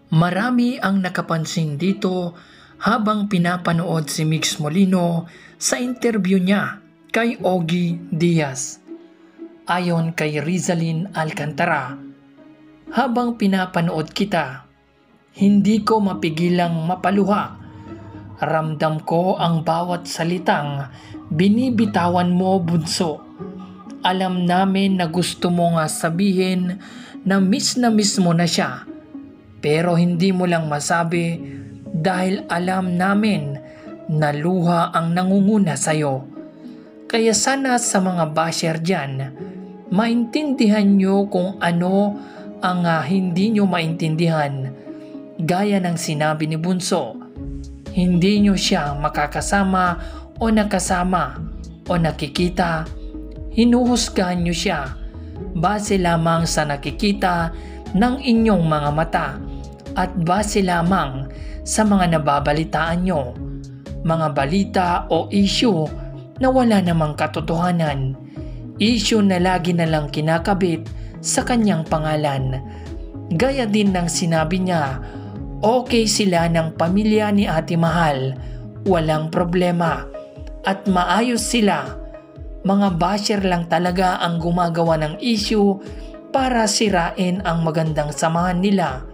Marami ang nakapansin dito habang pinapanood si Mix Molino sa interview niya kay Ogie Diaz. Ayon kay Rizalyn Alcantara, habang pinapanood kita, hindi ko mapigilang mapaluha. Ramdam ko ang bawat salitang binibitawan mo, bunso. Alam namin na gusto mo nga sabihin na miss mo na siya. Pero hindi mo lang masabi dahil alam namin na luha ang nangunguna sa'yo. Kaya sana sa mga basher dyan, maintindihan nyo kung ano ang hindi nyo maintindihan. Gaya ng sinabi ni Bunso, hindi nyo siya makakasama o nakasama o nakikita. Hinuhusgahan nyo siya base lamang sa nakikita ng inyong mga mata at base lamang sa mga nababalitaan nyo, mga balita o issue na wala namang katotohanan, issue na lagi na lang kinakabit sa kanyang pangalan. Gaya din ng sinabi niya, okay sila ng pamilya ni Ate Mahal, walang problema at maayos sila. Mga basher lang talaga ang gumagawa ng issue para sirain ang magandang samahan nila.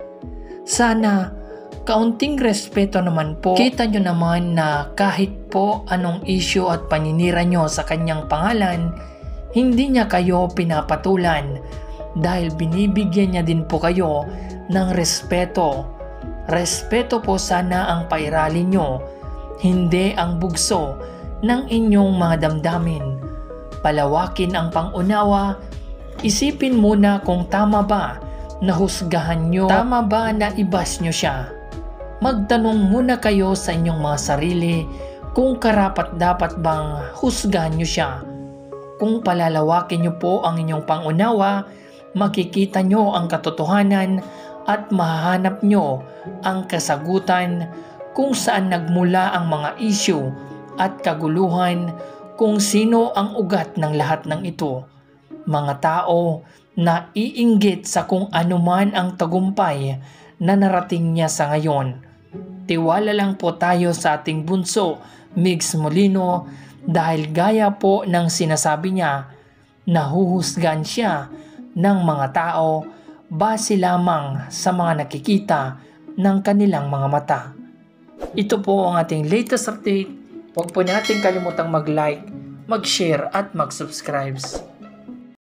Sana kaunting respeto naman po. Kita nyo naman na kahit po anong issue at paninira nyo sa kanyang pangalan, hindi niya kayo pinapatulan dahil binibigyan niya din po kayo ng respeto. Respeto po sana ang pairalin nyo, hindi ang bugso ng inyong mga damdamin. Palawakin ang pangunawa, isipin muna kung tama ba na husgahan nyo, tama ba na ibas nyo siya. Magtanong muna kayo sa inyong mga sarili kung karapat dapat bang husgahan nyo siya. Kung palalawakin nyo po ang inyong pangunawa, makikita nyo ang katotohanan at mahahanap nyo ang kasagutan kung saan nagmula ang mga issue at kaguluhan, kung sino ang ugat ng lahat ng ito. Mga tao na iinggit sa kung anuman ang tagumpay na narating niya sa ngayon. Tiwala lang po tayo sa ating bunso, Mix Molino, dahil gaya po ng sinasabi niya, nahuhusgan siya ng mga tao base lamang sa mga nakikita ng kanilang mga mata. Ito po ang ating latest update. Huwag po natin kalimutang mag-like, mag-share at mag-subscribe.